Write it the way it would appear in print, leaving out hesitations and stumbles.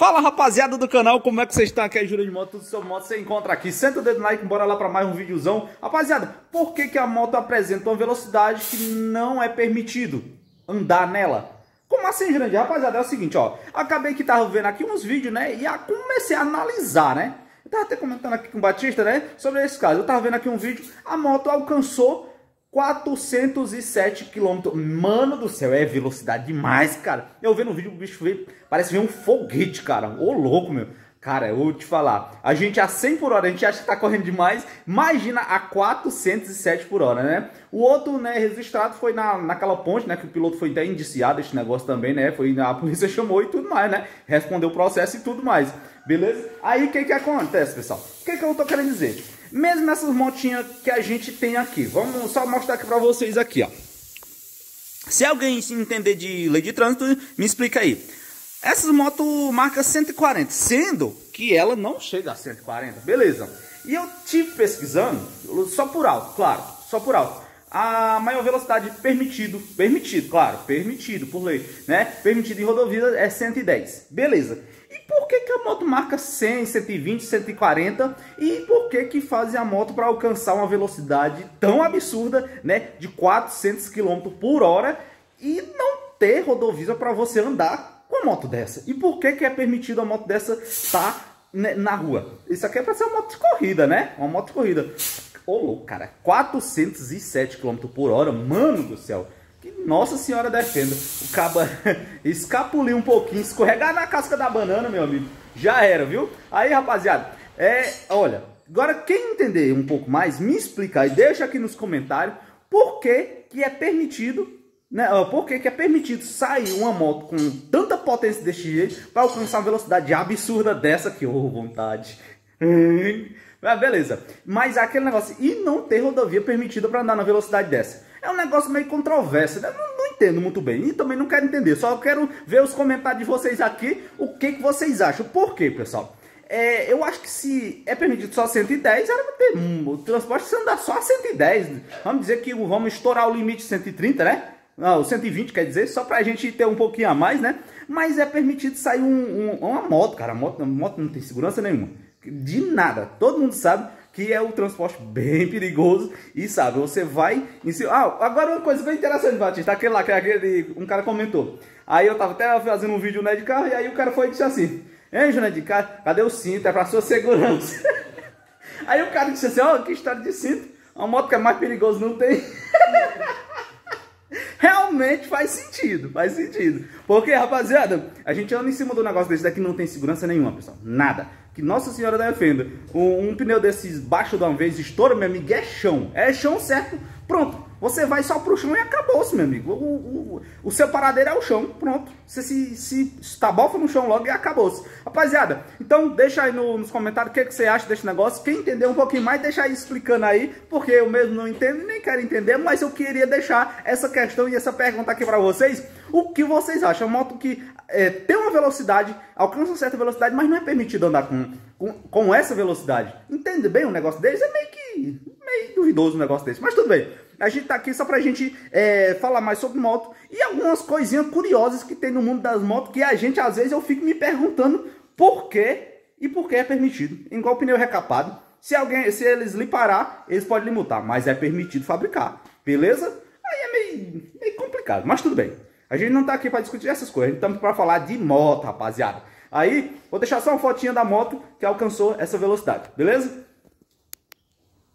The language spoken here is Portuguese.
Fala, rapaziada do canal, como é que vocês estão? Aqui é Júlio de Moto, tudo sobre moto você encontra aqui. Senta o dedo no like, bora lá para mais um videozão. Rapaziada, por que a moto apresenta uma velocidade que não é permitido andar nela? Como assim, Jurandir? Rapaziada, é o seguinte, ó. Acabei que tava vendo aqui uns vídeos, né? E comecei a analisar, né? Eu tava até comentando aqui com o Batista, né? Sobre esse caso. Eu tava vendo aqui um vídeo, a moto alcançou 407 km. Mano do céu, é velocidade demais, cara. Eu vendo o vídeo, o bicho veio, parece ver um foguete, cara. Ô, louco, meu. Cara, eu vou te falar. A gente a 100 por hora, a gente acha que tá correndo demais. Imagina a 407 por hora, né? O outro, né, registrado foi naquela ponte, né? Que o piloto foi até indiciado, esse negócio também, né? Foi, a polícia chamou e tudo mais, né? Respondeu o processo e tudo mais. Beleza? Aí, o que acontece, pessoal? O que eu tô querendo dizer? Mesmo essas motinhas que a gente tem aqui, vamos só mostrar aqui pra vocês aqui, ó. Se alguém se entender de lei de trânsito, me explica aí. Essas motos marca 140, sendo que ela não chega a 140, beleza. E eu tive pesquisando, só por alto, claro, só por alto. A maior velocidade permitido por lei, né? Permitido em rodovia é 110, beleza. E por que a moto marca 100, 120, 140? E por que fazem a moto para alcançar uma velocidade tão absurda, né? De 400 km por hora e não ter rodovia para você andar com a moto dessa? E por que é permitido a moto dessa estar na rua? Isso aqui é para ser uma moto de corrida, né? Uma moto de corrida. Ô, louco, cara. 407 km por hora, mano do céu. Que Nossa Senhora defenda. O caba escapulir um pouquinho, escorregar na casca da banana, meu amigo. Já era, viu? Aí, rapaziada, olha, agora quem entender um pouco mais, me explica aí, deixa aqui nos comentários por que é permitido, né? Por que é permitido sair uma moto com tanta potência desse jeito para alcançar uma velocidade absurda dessa que, ô, vontade. Beleza, mas aquele negócio, e não ter rodovia permitida para andar na velocidade dessa? É um negócio meio controverso, né? Não entendo muito bem, e também não quero entender, só quero ver os comentários de vocês aqui, o que vocês acham. Por quê, pessoal? Eu acho que se é permitido só 110, era para ter o transporte se andar só a 110. Vamos dizer que vamos estourar o limite 130, né? Não, 120 quer dizer, só pra gente ter um pouquinho a mais, né? Mas é permitido sair uma moto, cara. A moto não tem segurança nenhuma. De nada. Todo mundo sabe que é um transporte bem perigoso. E sabe, você vai em cima. Agora uma coisa bem interessante, Batista. Um cara comentou. Aí eu tava até fazendo um vídeo, né, de carro. E aí o cara foi e disse assim: Hein, Joné, de carro, cadê o cinto? É pra sua segurança. Aí o cara disse assim: ó, que história de cinto. Uma moto que é mais perigosa não tem. Realmente faz sentido, Porque, rapaziada, a gente anda em cima do negócio desse daqui, não tem segurança nenhuma, pessoal. Nada. Que Nossa Senhora defenda. Um pneu desses baixo de uma vez estoura, meu amigo, é chão. É chão certo. Pronto. Você vai só pro chão e acabou-se, meu amigo. O seu paradeiro é o chão. Pronto. Você se estabofa no chão logo e acabou-se. Rapaziada, então deixa aí nos comentários o que você acha desse negócio. Quem entender um pouquinho mais, deixa aí explicando aí. Porque eu mesmo não entendo e nem quero entender. Mas eu queria deixar essa questão e essa pergunta aqui pra vocês. O que vocês acham? Uma moto que tem uma velocidade, alcança uma certa velocidade, mas não é permitido andar com essa velocidade. Entende bem um negócio desse? É meio duvidoso um negócio desse. Mas tudo bem. A gente tá aqui só pra gente falar mais sobre moto e algumas coisinhas curiosas que tem no mundo das motos que a gente, às vezes, eu fico me perguntando por quê e por que é permitido. Igual pneu recapado. Se eles lhe parar, eles podem lhe multar, mas é permitido fabricar. Beleza? Aí é meio complicado, mas tudo bem. A gente não tá aqui pra discutir essas coisas, a gente tá pra falar de moto, rapaziada. Aí, vou deixar só uma fotinha da moto que alcançou essa velocidade, beleza?